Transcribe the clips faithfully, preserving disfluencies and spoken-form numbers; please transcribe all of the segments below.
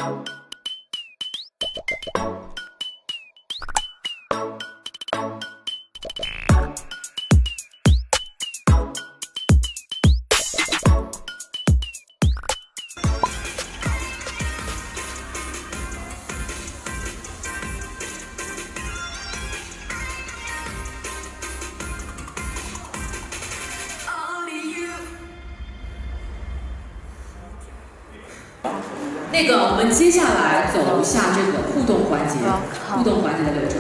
那个，我们接下来走一下这个互动环节，互动环节的流程。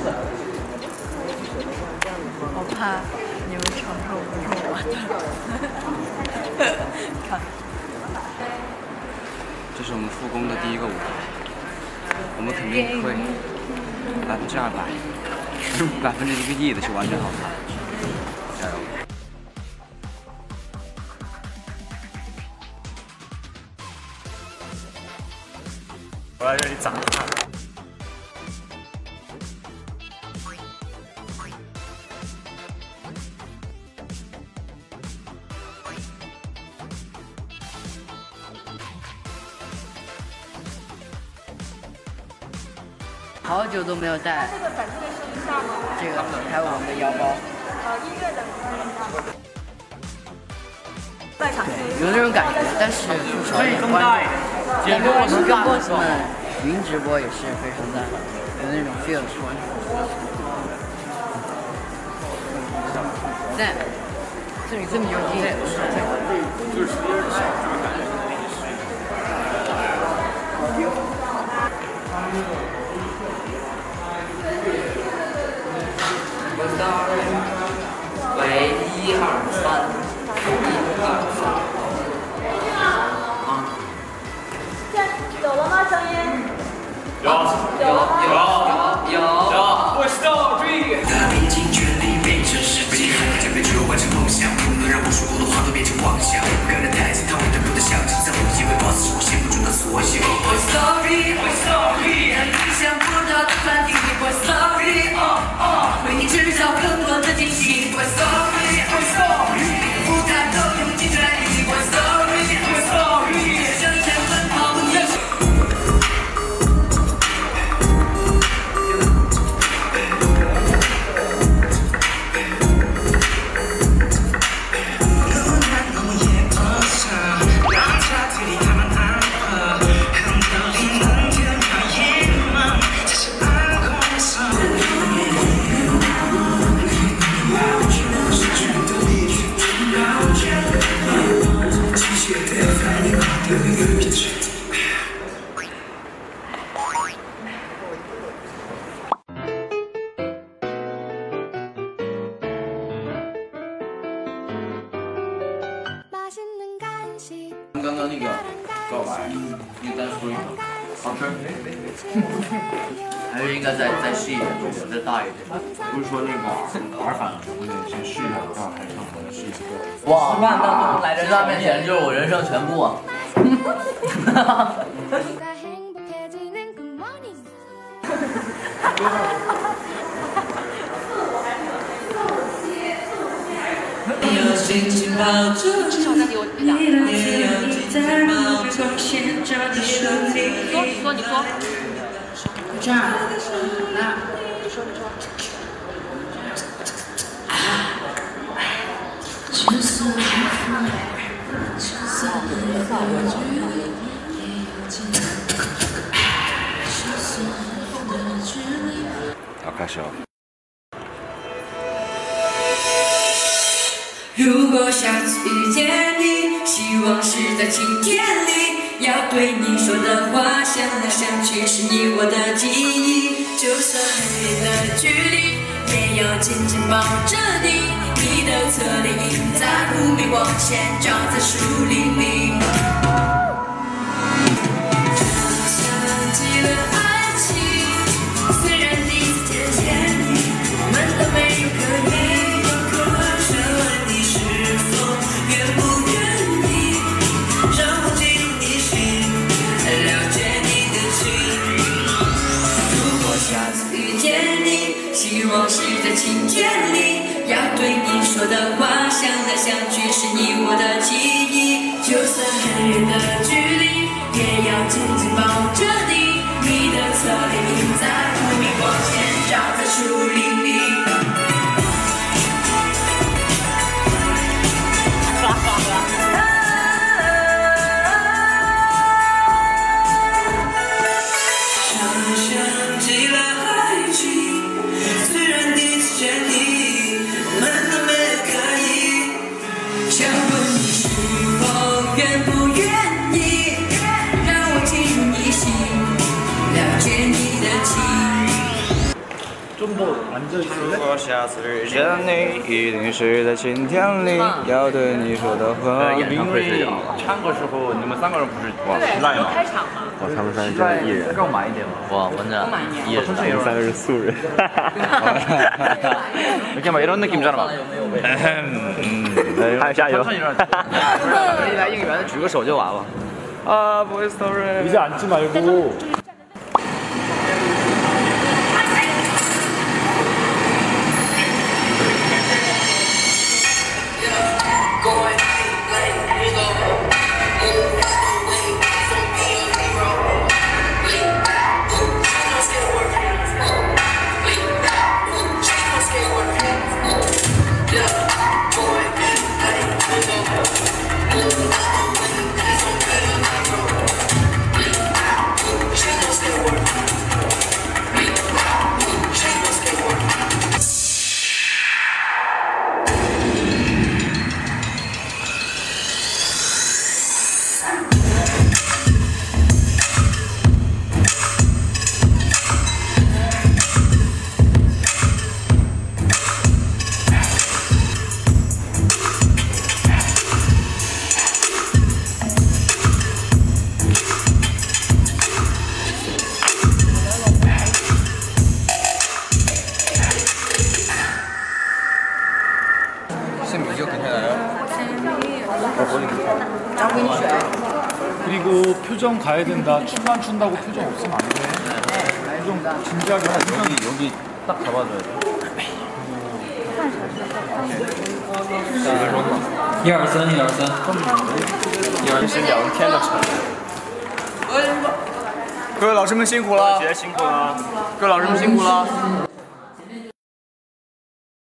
我怕你们承受不住我的。看， 这是我们复工的第一个舞台，我们肯定会百分之二百、百分之一个亿的去完成好它，加油！ 我来这里砸他。 好久都没有带这个，还有我们的腰包。呃，音乐的外场有那种感觉，但是不少人关注。 包括我们跟 boss 们云直播也是非常赞，有那种 feel。赞，这里这么牛逼。就是直接小就感觉那个是。 喂，一二三，一二三。 有了吗？声音？ 有有有有有。我是赵瑞。他拼尽全力变成世界，想被只有完成梦想，不能让我说过的话都变成妄想。我看着台子，他们的路的向前走，因为 boss 是我心目中的所有。我 sorry， 我 sorry， 意想不到的反应，我 sorry， 哦哦，为你制造更多的惊喜，我 sorry， 我 sorry， 舞台都用尽全力，我 sorry， 我 sorry， 向前奔跑。 刚刚那个告白，你再说一个，好吃。还是应该再再细一点，再大一点。 不是说那个玩反了，我得先试一下，让还唱我试一下。 哇，吃饭当中来人家面前就是我人生全部啊！ 至少再给我两个。 你说，你说，你说。 这样，那你说，你说。 好，开始了。 如果下次遇见你，希望是在晴天里。要对你说的话，想来想去是你我的记忆。就算很远的距离，也要紧紧抱着你。你的侧脸映在无名光线，照在树林里。想起了爱情，虽然第一次见见你，我们都没有刻意。 希望是在晴天里，要对你说的话，想来想去是你我的记忆。就算很远的距离，也要紧紧抱着你。 좀 더 앉아 있을래? 如果下次遇见你，一定是在晴天里，要对你说的话。 演唱会是唱歌时候你们三个人不是哇期待吗？ 哇，他们三个真的艺人， 肉满一点吗？ 哇，完全艺人，他们三个是素人。 이렇게 막 이런 느낌이잖아. 还有加油！ 可以来应援，举个手就完了。 啊，不会 sorry。 의자 앉지 말고. 그리고 표정 가야 된다. 춤만 춘다고 표정 없으면 안 돼. 표정 진지하게 하자. 여기 여기 딱 잡아줘야 돼. 一二三，一二三， 一二是聊天的程度。各位老师们辛苦了， 辛苦了。 各位老师们辛苦了。